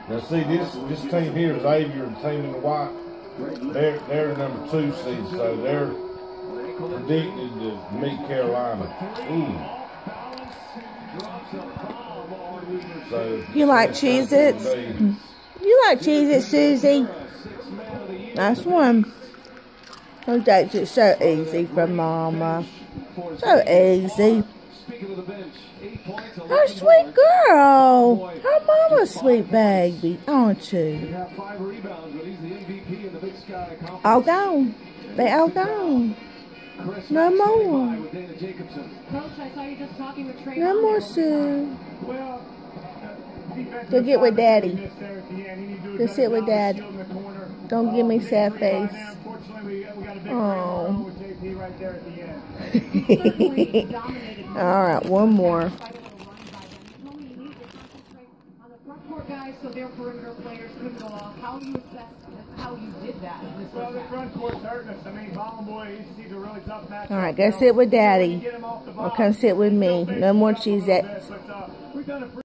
Now see, this team here, Xavier and team in the white, they're number 2 seed, so they're predicted to meet Carolina. Ooh. So you like Cheez-Its? You like Cheez-Its, Suzie? Nice one. Those dates are so easy for Mama. So easy. Her sweet girl. Her Mama's sweet baby, aren't you? All gone. They all gone. No more. No more, Sue. Go get with Daddy. Go sit with Dad. Don't give me sad face. Oh. Alright, one more. Alright, go sit with Daddy. Or come sit with me. No more Cheez-Its.